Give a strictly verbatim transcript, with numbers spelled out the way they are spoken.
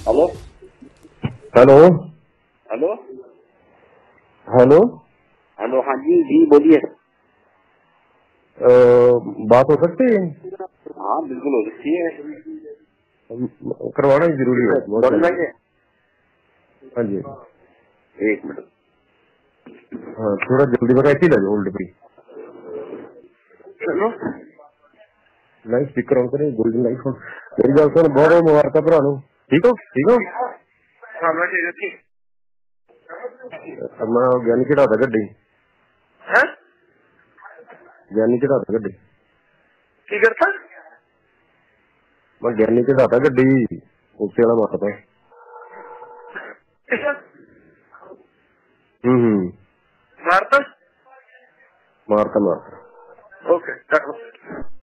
Hello hello hello hello hello हाँ जी जी बोलिए। बात हो सकती है? हाँ बिल्कुल हो सकती है, करवाना ही जरूरी है। बोलना है। हाँ जी एक मिनट। हाँ थोड़ा जल्दी बता, ऐसी लगे होल्ड पे चलो लाइव स्पीकर ऑन करें, गोल्डन लाइफ ऑन। मेरी गल सुन, बहुत बहुत मुबारक भरा नु। ठीक हो ठीक हो? हाँ मैं ठीक है ठीक। मैं ज्ञानी चढ़ाता गड्डी, हैं ज्ञानी चढ़ाता गड्डी, की करता मैं ज्ञानी चढ़ाता गड्डी उसे वाला मारता। हम्म हम्म मारता मारता मारता ओके।